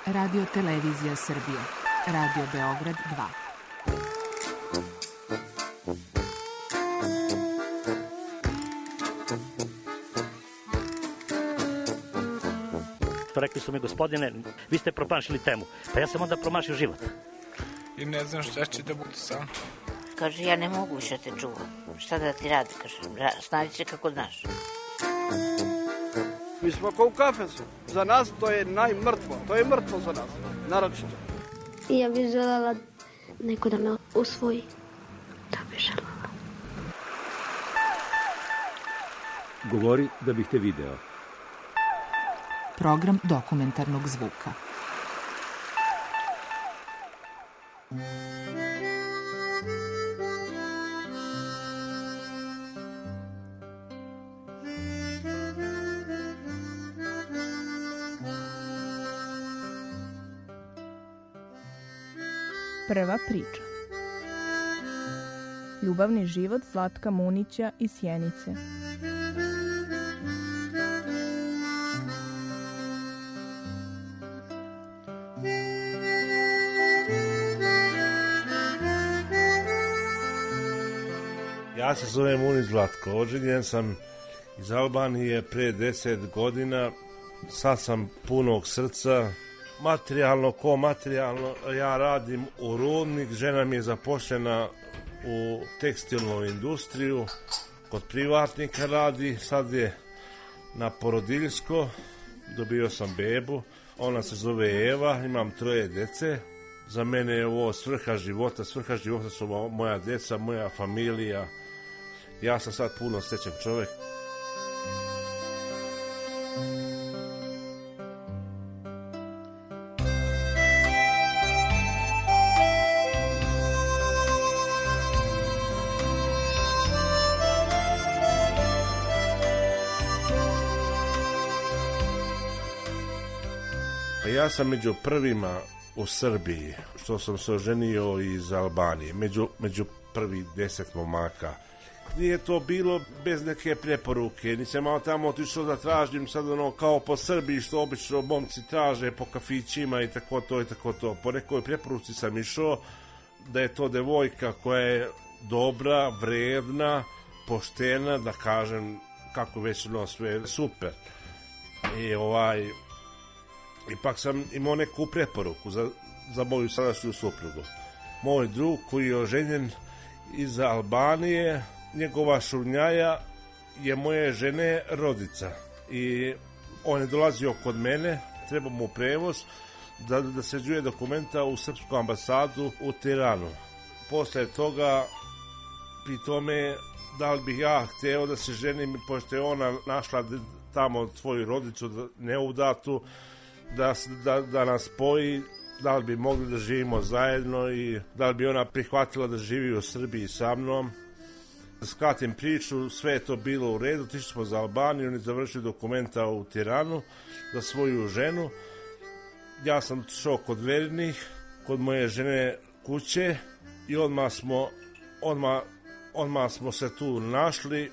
Radio Televizija Srbije. Radio Beograd 2. Rekli su mi, gospodine, vi ste promašili temu. Pa ja sam onda promašio život. I ne znam šta će da bude sam. Kaže, ja ne mogu više te čuvam. Šta da ti radi, kaže, snađi se kako znaš. Mi smo kao u kafesu. Za nas to je najmrtvo. To je mrtvo za nas, naročito. I ja bih želela neko da me usvoji. Da bih želela. Govori da bih te video. Program dokumentarnog zvuka. Prva priča. Ljubavni život Zlatka Munića iz Sjenice. Ja se zovem Munić Zlatko, oženjen sam iz Albanije pre 10 godina, sad sam punog srca, materijalno ko materijalno, ja radim u rudnik, žena mi je zaposlena u tekstilnu industriju, kod privatnika radi, sad je na porodiljsko, dobio sam bebu, ona se zove Eva, imam 3 dece, za mene je ovo svrha života su moja deca, moja familija. Ja sam sad puno srećan čovjek. Ja sam među prvima u Srbiji, što sam se oženio iz Albanije, među prvi 10 momaka. Nije to bilo bez neke preporuke, nisam malo tamo otišao da tražim sad ono kao po Srbiji što obično momci traže po kafićima i tako to. Po nekoj preporuci sam išao da je to devojka koja je dobra, vredna, poštena, da kažem kako već ono sve super. Ipak sam imao neku preporuku za moju sadašnju suprugu. Moj drug koji je oženjen iz Albanije, njegova šurnjaja je moje žene rodica i on je dolazio kod mene, treba mu prevoz da sređuje dokumenta u srpsku ambasadu u Tiranu. Posle toga pitao me da li bih ja hteo da se ženim, pošto je ona našla tamo svoju rodicu neudatu, da nas spoji, da li bi mogli da živimo zajedno i da li bi ona prihvatila da živi u Srbiji sa mnom. Da skratim priču, sve je to bilo u redu, otišli smo za Albaniju, oni završili dokumenta u Tiranu za svoju ženu. Ja sam šao kod vernih, kod moje žene kuće i odmah smo se tu našli.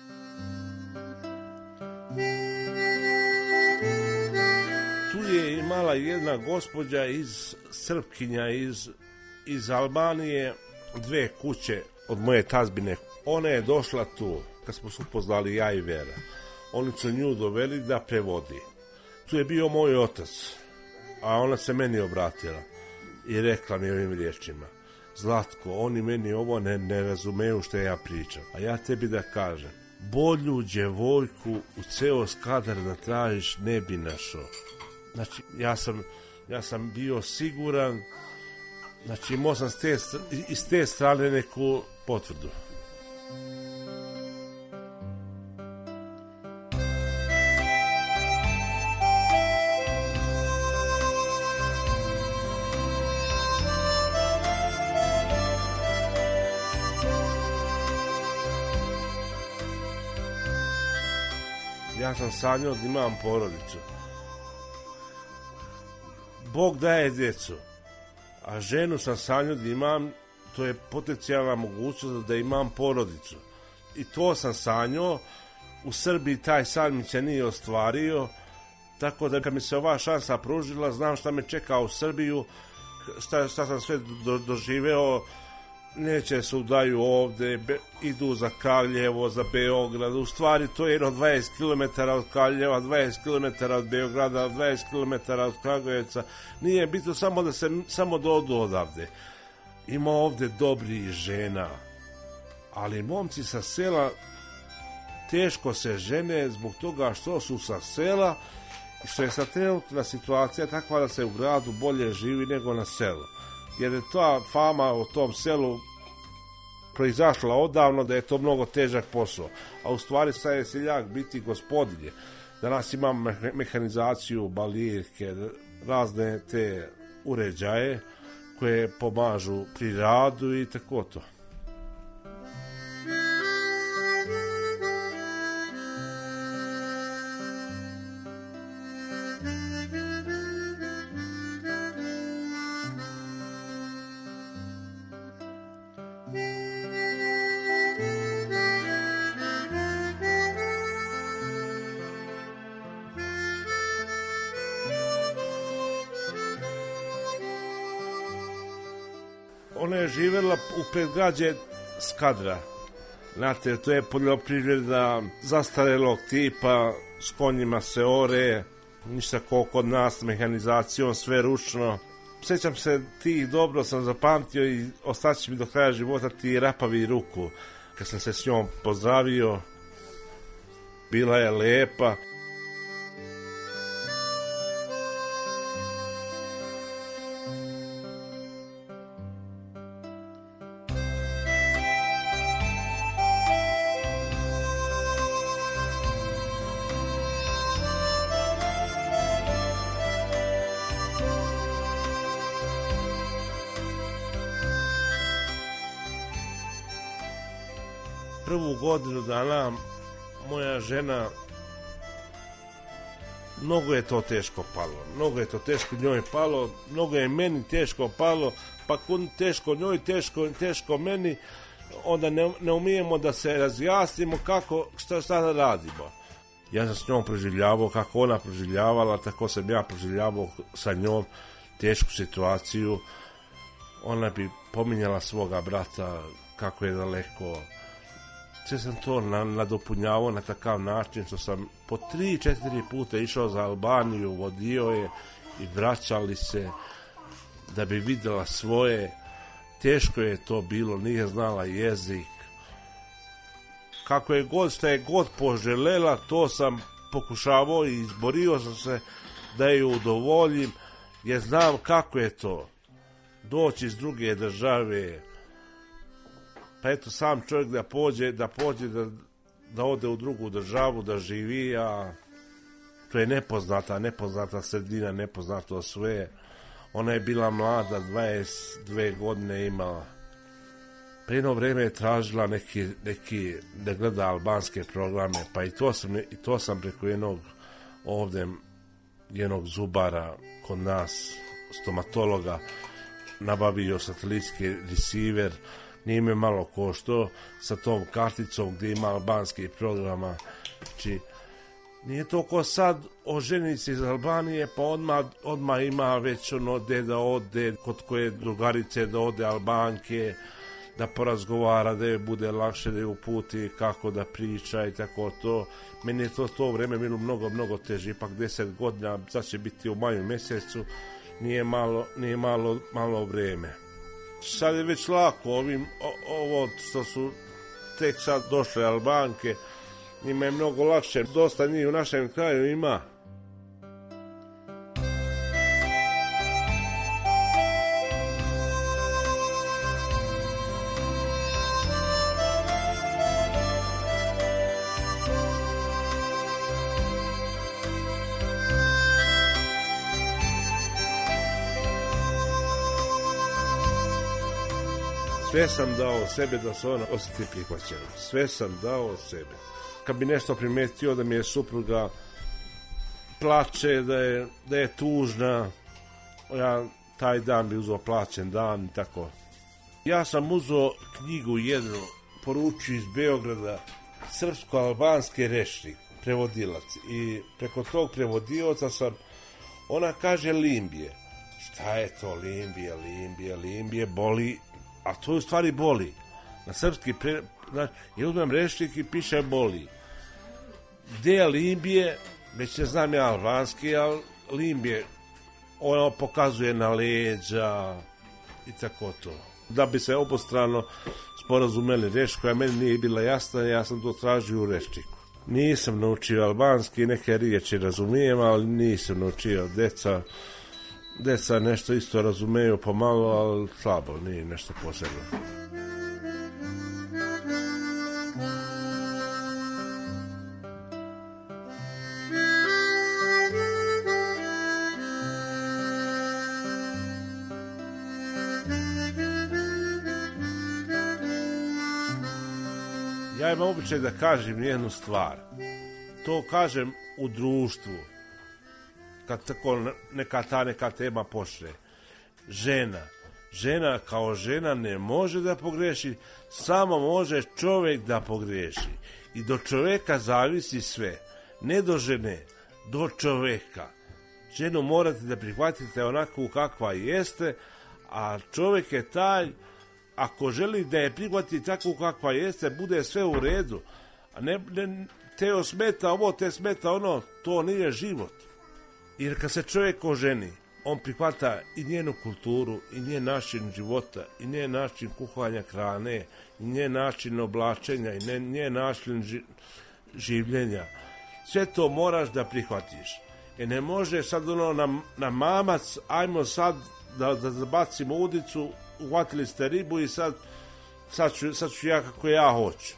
Tu je imala jedna gospođa Srpkinja iz Albanije, 2 kuće od moje tazbine. Ona je došla tu, kad smo se upoznali ja i Vera. Oni su nju doveli da prevodi. Tu je bio moj otac, a ona se meni obratila i rekla mi ovim riječima: Zlatko, oni meni ovo ne razumeju što ja pričam, a ja tebi da kažem, bolju djevojku u ceo Skadar da tražiš ne bi našao. Znači, ja sam bio siguran, znači imao sam iz te strane neku potvrdu. Ja sam sanjao da imam porodicu. Bog daje djecu, a ženu sam sanjao da imam, to je potencijalna mogućnost da imam porodicu. I to sam sanjao, u Srbiji taj san mi se nije ostvario Tako da kad mi se ova šansa pružila, znam šta me čeka u Srbiju, šta sam sve doživeo. Neće se udaju ovde, idu za Kraljevo, za Beograd. U stvari to je jedno 20 km od Kraljeva, 20 km od Beograda, 20 km od Kragujevca. Nije bitno samo da odu odavde. Ima ovde dobrih žena, ali momci sa sela teško se žene zbog toga što su sa sela i što je sad trenutna situacija takva da se u gradu bolje živi nego na selu. Jer je ta fama o tom selu proizašla odavno da je to mnogo težak posao. A u stvari sad je seljak biti gospodinje. Danas imamo mehanizaciju, balirke, razne te uređaje koje pomažu pri radu i tako to. Ona je živjela u predgrađe Skadra. Znate, to je poljoprivreda zastarelog tipa, s konjima se ore, ništa ko kod nas, mehanizacijom, sve ručno. Sjećam se tih, dobro sam zapamtio i ostaće mi do kraja života ti rapavi ruku. Kad sam se s njom pozdravio, bila je lepa. Prvu godinu dana moja žena, mnogo je to teško palo, mnogo je to teško njoj palo, mnogo je meni teško palo, pa kod teško njoj, teško meni, onda ne umijemo da se razjasnimo šta da radimo. Ja sam s njom proživljavao kako ona proživljavala, tako sam ja proživljavao sa njom tešku situaciju. Ona bi pominjala svoga brata kako je daleko. Sve sam to nadopunjavao na takav način što sam po 3-4 puta išao za Albaniju, vodio je i vraćali se da bi vidjela svoje. Teško je to bilo, nije znala jezik. Kako je god, šta je god poželela, to sam pokušavao i izborio sam se da je udovoljim, jer znam kako je to doći iz druge države. Pa eto, sam čovjek da ode u drugu državu, da živi, a to je nepoznata sredina, nepoznato sve. Ona je bila mlada, 22 godine imala. Pa jedno vreme je tražila neki da gleda albanske programe, pa i to sam preko jednog zubara kod nas, stomatologa, nabavio satelitski receiver. Nije me malo koštao sa tom karticom gdje ima albanskih programa. Znači, nije to ko sad oženici iz Albanije, pa odmah ima već da ode kod koje drugarice, da ode Albanke, da porazgovara, da je bude lakše, da je uputi kako da priča i tako to. Meni je to vreme bilo mnogo teže, ipak 10 godina, sad će biti u maju mjesecu, nije malo vreme. Sad je već lako, ovo što su tek sad došle Albanke, njima je mnogo lakše, dosta njih u našem kraju ima. Sve sam dao sebe da se ona osjeti prihvaćena. Sve sam dao sebe. Kad bi nešto primetio da mi je supruga plače, da je tužna, ja taj dan bi uzeo plaćen dan i tako. Ja sam uzeo knjigu jednu, poručio iz Beograda, srpsko-albanski rečnik. prevodilac i preko tog prevodioca ona kaže limbije. Šta je to limbije? Limbije boli, a to u stvari boli. Na srpski, ja uzmem rečnik i piše boli. Gde je limbije? Već ne znam ja albanski, ali limbije ono pokazuje na leđa i tako to. Da bi se obostrano sporazumeli reč koja meni nije bila jasna, ja sam to tražio u rečniku. Nisam naučio albanski, neke riječi razumijem, ali nisam naučio. Deca nešto isto razumeju pomalo, ali slabo, nije nešto posebno. Ja imam običaj da kažem jednu stvar. To kažem u društvu. Kad tako neka tema počne. Žena kao žena ne može da pogreši, samo može čovjek da pogreši. I do čovjeka zavisi sve. Ne do žene, do čovjeka. Ženu morate da prihvatite onako kakva jeste, a čovjek je taj, ako želi da je prihvati tako kakva jeste, bude sve u redu. A ne te smeta ovo, te smeta ono, to nije život. Jer kad se čovjek oženi, on prihvata i njenu kulturu, i njen način života, i njen način kuhanja hrane, i njen način oblačenja, i njen način življenja. Sve to moraš da prihvatiš. Ne može sad ono na mamac, ajmo sad da zabacimo udicu, uhvatili ste ribu i sad ću ja kako ja hoću.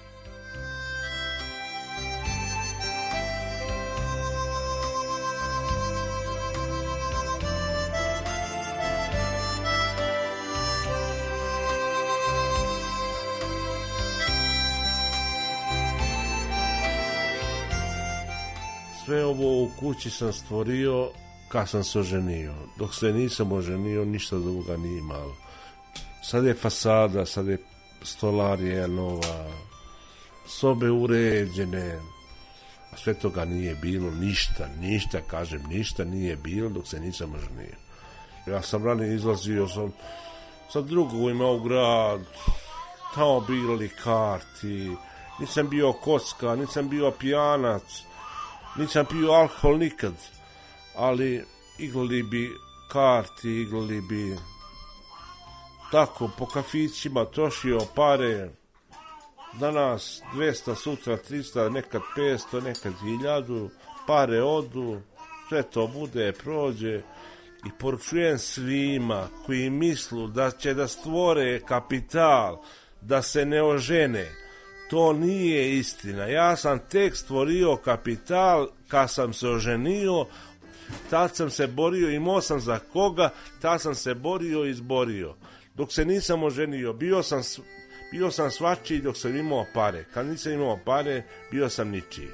Sve ovo u kući sam stvorio kad sam se oženio. Dok se nisam oženio, ništa druga nije imalo. Sad je fasada, sad je stolarija nova, sobe uređene, a sve toga nije bilo, ništa nije bilo dok se nisam oženio. Ja sam ranije izlazio sa drugovima u grad, tamo bili karti, nisam bio kocka, nisam bio pijanac, nisam pio alkohol nikad, ali igrali bi karti, igrali bi tako po kafićima, trošio pare, danas 200, sutra 300, nekad 500, nekad 1000, pare odu, sve to bude, prođe. I poručujem svima koji mislu da će da stvore kapital, da se ne ožene, to nije istina. Ja sam tek stvorio kapital kad sam se oženio, tad sam se borio, imao sam za koga, tad sam se borio i izborio. Dok se nisam oženio, bio sam svačiji dok sam imao pare. Kad nisam imao pare, bio sam ničiji.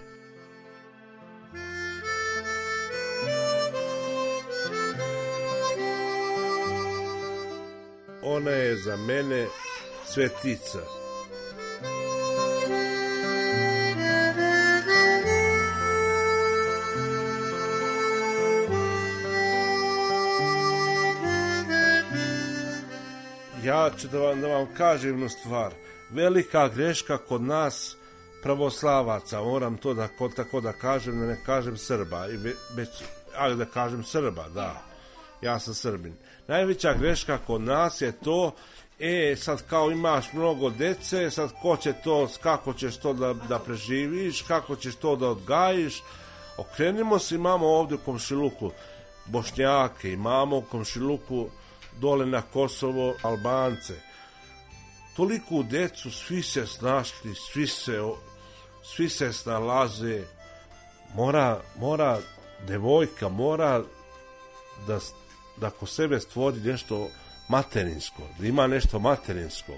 Ona je za mene svetica. Ja ću da vam kažem jednu stvar. Velika greška kod nas pravoslavaca, moram to tako da kažem, da ne kažem Srba, ali da kažem Srba, da, ja sam Srbin. Najveća greška kod nas je to, sad kao imaš mnogo dece, sad ko će to, kako ćeš to da preživiš, kako ćeš to da odgajiš. Okrenimo se, imamo ovdje u komšiluku Bošnjake, imamo u komšiluku dole na Kosovo Albance. Toliku decu, svi se snašli, svi se snalaze. Mora devojka, mora da ko sebe stvori nešto materinsko, da ima nešto materinsko.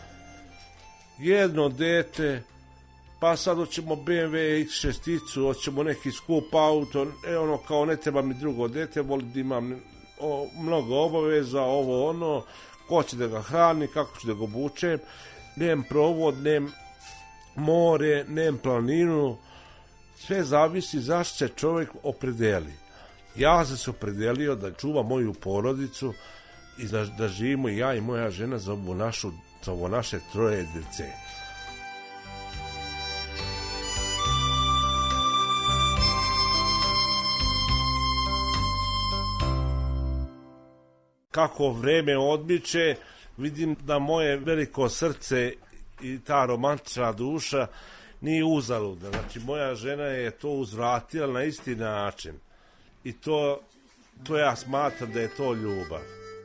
Jedno dete, pa sad hoćemo BMW X6, hoćemo neki skup auto, ono kao ne treba mi drugo dete, volim da imam mnogo obaveza, ovo ono, ko će da ga hrani, kako ću da ga obučem, nem provod, nem more, nem planinu, Sve zavisi zašto se čovjek opredeli. Ja sam se opredelio da čuvam moju porodicu i da živimo ja i moja žena za ovo naše 3 djece. Kako vreme odmiče, vidim da moje veliko srce i ta romantična duša nije uzaludna. Znači, moja žena je to uzvratila na isti način. I to ja smatram da je to ljubav.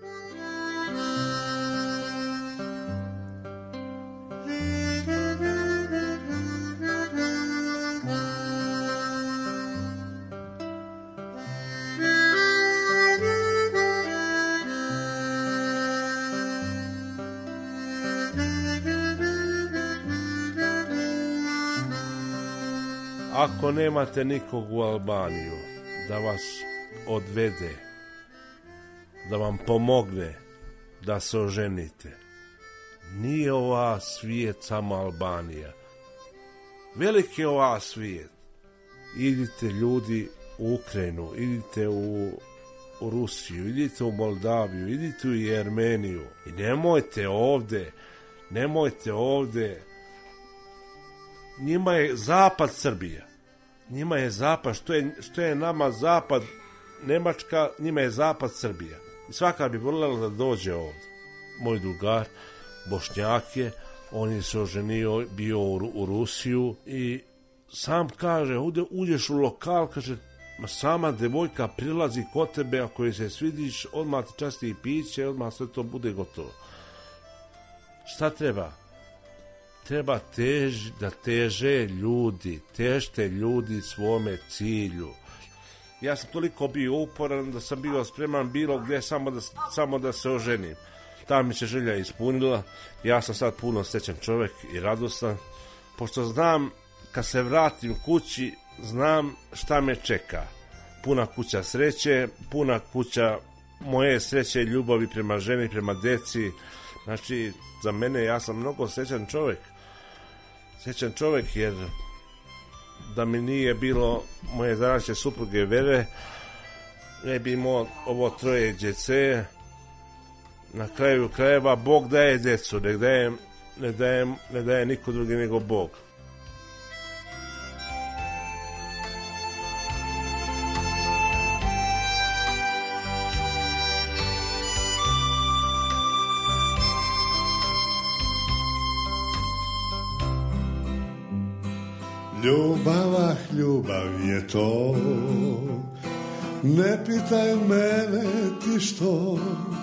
Ako nemate nikog u Albaniju da vas odvede, da vam pomogne da se oženite, nije ova svijet samo Albanija. Veliki je ova svijet. Idite ljudi u Ukrajinu, idite u Rusiju, idite u Moldaviju, idite u Jermeniju i nemojte ovdje. Njima je zapad Srbija. Njima je zapad, što je nama zapad Nemačka, njima je zapad Srbija. I svaka bi voljela da dođe ovdje. Moj drugar, Bošnjak je, on je se oženio, bio u Rusiju i sam kaže, uđeš u lokal, kaže, sama devojka prilazi kod tebe, ako je se svidiš, odmah ti časti i piće, odmah sve to bude gotovo. Šta treba? Treba da teže ljudi, težite ljudi svome cilju. Ja sam toliko bio uporan da sam bio spreman bilo gdje samo da se oženim. Ta mi se želja ispunila, ja sam sad puno srećan čovjek i radostan, pošto znam kad se vratim kući, znam šta me čeka. Puna kuća sreće, puna kuća moje sreće i ljubavi prema ženi, prema djeci. Znači, za mene ja sam mnogo srećan čovjek. Srećan čovjek jer da mi nije bilo moje današnje supruge Vere, ne bi imao ovo 3 djece. Na kraju krajeva Bog daje djecu, ne daje niko drugi nego Bog. Ljubav je to, ne pitaj mene ti što,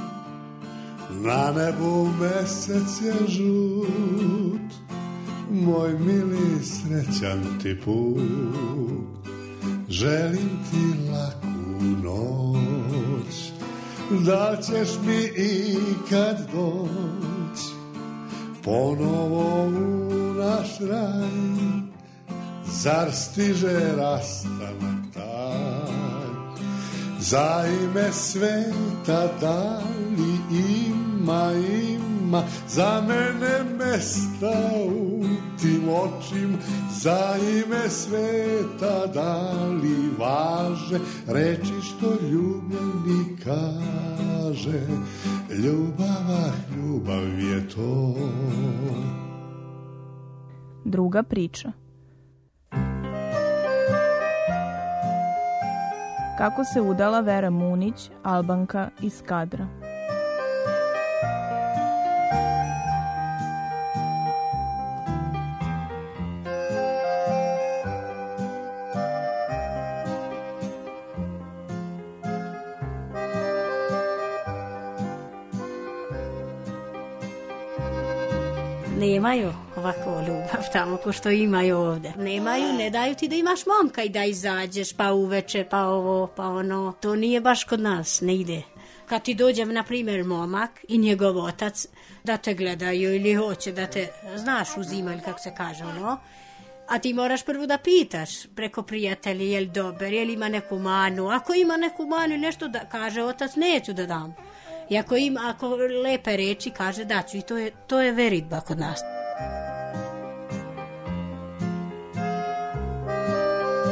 na nebu mesec je žut, moj mili srećan ti put, želim ti laku noć, da ćeš mi ikad doć, ponovo u naš raj. Zar stiže rastanak taj, za ime sveta da li ima, za mene mesta u tim očim, za ime sveta da li važe, reči što ljubljeni kaže, ljubav je to. Druga priča. Kako se udala Vera Munić, Albanka iz Skadra. Nemaju ovako ljubav tamo ko što imaju ovdje. Nemaju, ne daju ti da imaš momka i da izađeš pa uveče, pa ovo, pa ono. To nije baš kod nas, ne ide. Kad ti dođe, na primjer, momak i njegov otac da te gledaju ili hoće da te, znaš, uzima ili kako se kaže, ono. A ti moraš prvo da pitaš preko prijatelja je li dobar, je li ima neku manu. Ako ima neku manu ili nešto da kaže otac, neću da dam. I ako lepe reči kaže daću i to je veritba kod nas.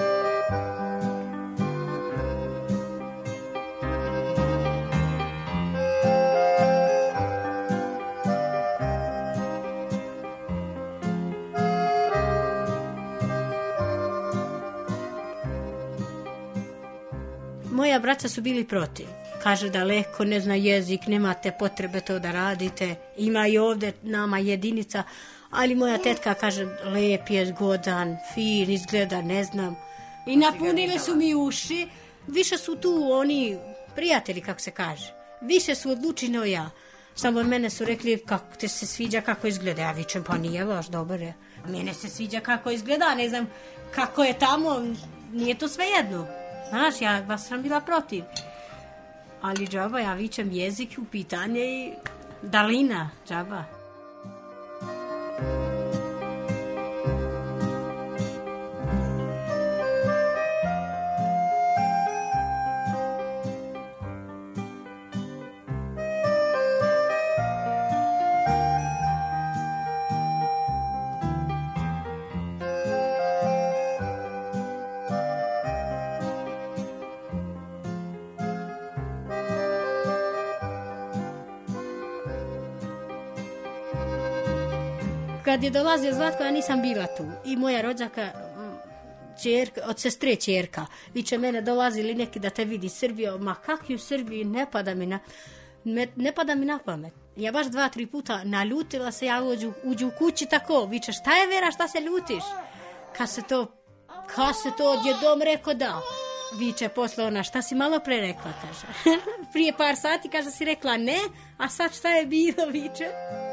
moja braća su bili protiv. Kaže daleko, ne zna jezik, nemate potrebe to da radite. Ima i ovdje nama jedinica, ali moja tetka kaže lep je, zgodan, fin, izgleda, ne znam. I napunili su mi uši. Više su tu oni prijatelji, kako se kaže. Više su odlučili no ja. Samo mene su rekli kako te se sviđa kako izgleda. Ja vičem pa nije baš dobar je. Mene se sviđa kako izgleda, ne znam kako je tamo. Nije to sve jedno. Znaš, ja vas sam bila protiv. Ali džaba, ja vičem jezik u pitanje i dalina, džaba. Kad je dolazio Zlatko, ja nisam bila tu. I moja rođaka, od sestre čerka, viče mene dolazili neki da te vidi Srbiju. Ma kak u Srbiji, ne pada mi na pamet. Ja baš 2-3 puta naljutila se, ja uđu u kući tako. Viče, šta je Vera, šta se ljutiš? Kad se to djedom rekao da. Viče posle ona, šta si malo pre rekla, kaže. Prije par sati, kaže, si rekla ne, a sad šta je bilo, viče.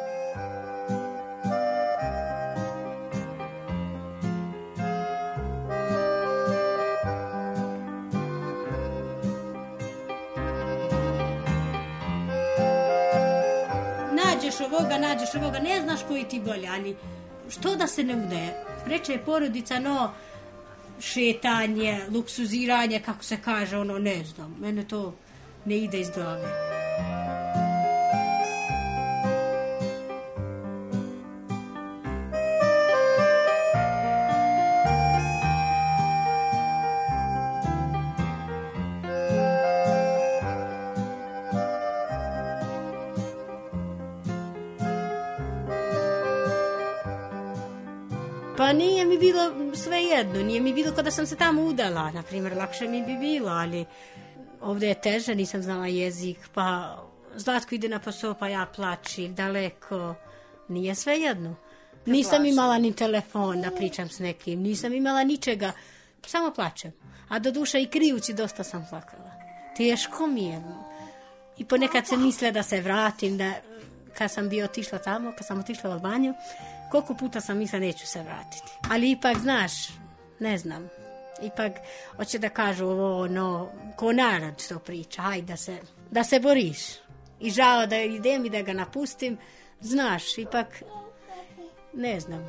Nađeš ovoga, ne znaš koji ti bolje, ali što da se ne udaje? Preče je porodica, no, šetanje, luksuziranje, kako se kaže, ono, ne znam, mene to ne ide iz glave. Pa nije mi bilo sve jedno, nije mi bilo kada sam se tamo udala, na primjer, lakše mi bi bilo, ali ovdje je teže, nisam znala jezik, pa Zlatko ide na posao, pa ja plačim, daleko, nije sve jedno. Nisam imala ni telefon da pričam s nekim, nisam imala ničega, samo plačem. A do duše i krijući dosta sam plakala. Teško mi je. I ponekad se misle da se vratim, da kad sam otišla tamo, kad sam otišla u Albaniju, koliko puta sam mislila neću se vratiti. Ali ipak, znaš, ne znam, ipak hoće da kažu ovo, no, ko narod što priča, hajde da se boriš. I žao da idem i da ga napustim, znaš, ipak, ne znam.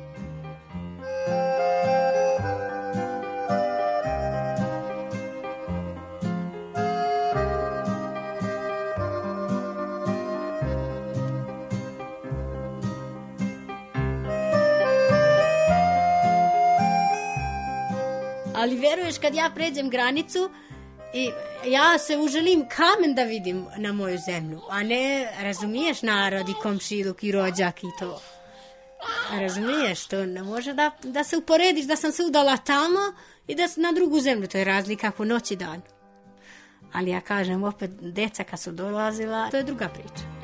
Ali veruješ, kad ja pređem granicu i ja se uželim kamen da vidim na moju zemlju, a ne, razumiješ, narod i komšiluk i rođak i to. Razumiješ, to ne može da se uporediš da sam se udala tamo i da na drugu zemlju, to je razlika po noć i dan. Ali ja kažem, opet, deca kad su dolazila, to je druga priča.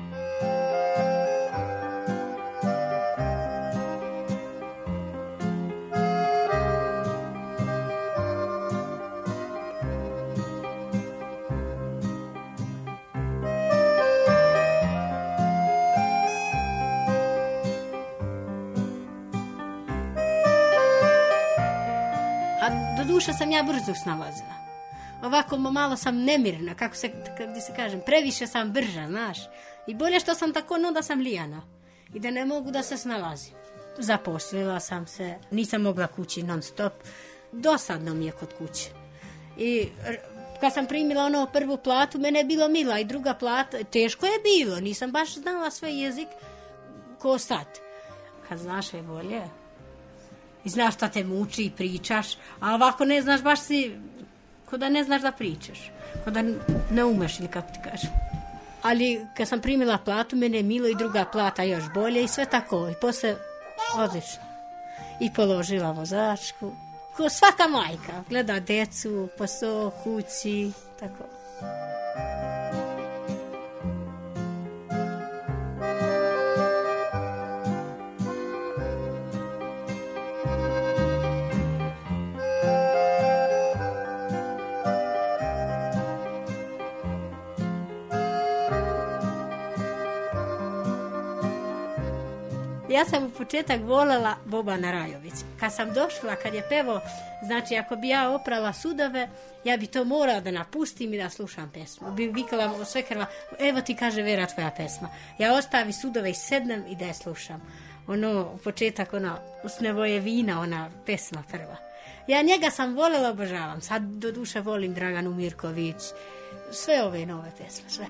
Duša sam ja brzo snalazila. Ovako malo sam nemirna, kako se kažem, previše sam brža, znaš. I bolje što sam tako, no da sam lijana. I da ne mogu da se snalazim. Zaposlila sam se, nisam mogla kući non stop. Dosadno mi je kod kuće. I kad sam primila ono prvu platu, mene je bilo mila i druga plata, teško je bilo, nisam baš znala svoj jezik ko sad. Kad znaš je bolje. I znaš šta te muči i pričaš, a ovako ne znaš, baš si, ko da ne znaš da pričaš, ko da ne umeš ili kako ti kažem. Ali kad sam primila platu, mene je milo i druga plata još bolje i sve tako. I posle odlično. I položila vozačku ko svaka majka. Gleda decu, posao, kući, tako. Ja sam u početak voljela Bobana Rajovića. Kad sam došla, kad je pevao, znači ako bi ja oprala sudove, ja bi to morala da napustim i da slušam pesmu. Bi vikala sve krva, evo ti kaže Vera tvoja pesma. Ja ostavi sudove i sednem i da je slušam. U početak, Usnevoje vina, ona pesma prva. Ja njega sam voljela, obožavam. Sad do duše volim Draganu Mirković. Sve ove nove pesme, sve.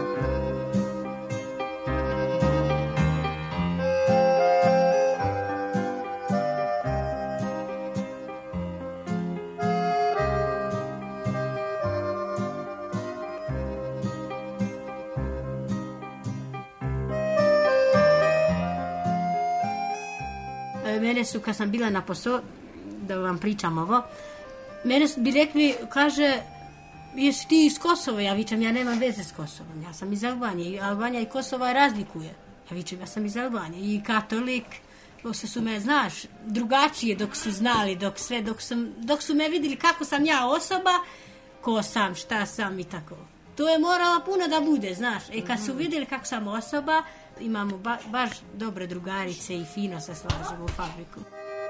Mene su, kad sam bila na posao, da vam pričam ovo, mene bi rekli, kaže, jesi ti iz Kosova? Ja vičem, ja nemam veze s Kosovom, ja sam iz Albanije. Albanija i Kosova razlikuje. Ja vičem, ja sam iz Albanije. I katolik, posle su me, znaš, drugačije dok su znali, dok su me vidjeli kako sam ja osoba, ko sam, šta sam i tako. To je moralo puno da bude, znaš. Kad su vidjeli kako sam osoba, imamo baš dobre drugarice i fino se slažemo u fabriku.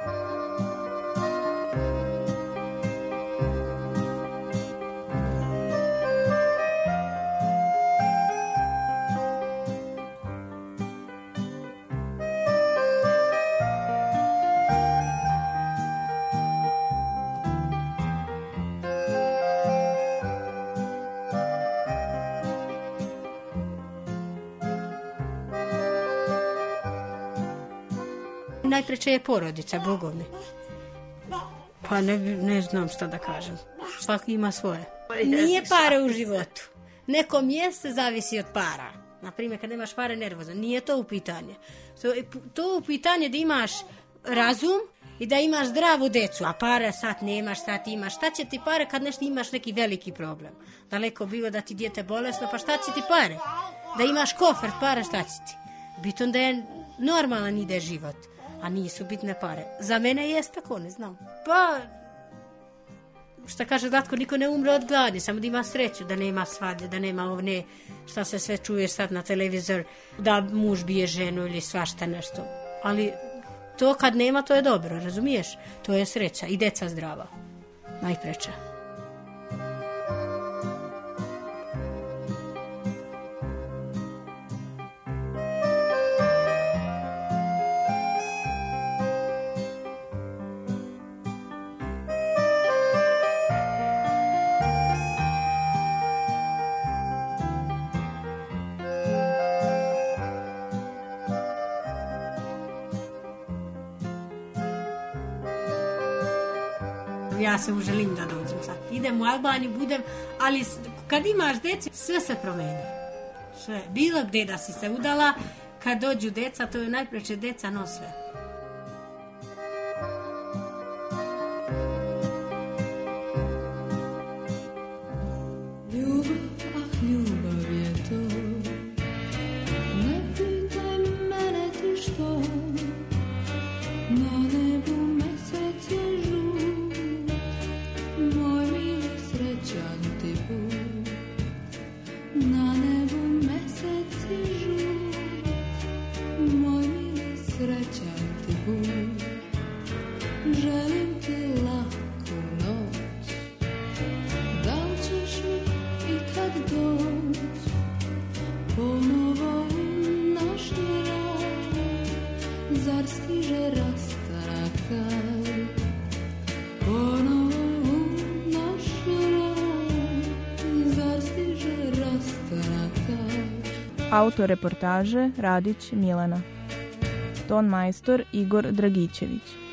Najpreče je porodica, bogovne. Pa ne znam šta da kažem. Svaki ima svoje. Nije pare u životu. Neko mjesto zavisi od para. Naprimjer, kad nemaš pare, nervozan. Nije to u pitanje. To u pitanje da imaš razum i da imaš zdravu decu. A pare sad nemaš, sad imaš. Šta će ti pare kad nešto imaš neki veliki problem? Daleko bilo da ti dijete bolesno, pa šta će ti pare? Da imaš kofer, para, šta će ti? Bitno da je normalan ide život. A nisu bitne pare. Za mene jest tako, ne znam. Pa, šta kaže Zlatko, niko ne umre od gladi, samo da ima sreću, da nema svadlje, da nema ovne, šta se sve čuje sad na televizor, da muž bije ženu ili svašta nešto. Ali to kad nema, to je dobro, razumiješ? To je sreća i deca zdrava. Najpreče. Ja se uželim da dođem sad. Idem u Albaniju, budem, ali kad imaš djeci, sve se promeni. Sve. Bilo gdje da si se udala, kad dođu deca, to je najpreče deca no sve. Autor reportaže Radić Milena. Ton majstor Igor Dragićević.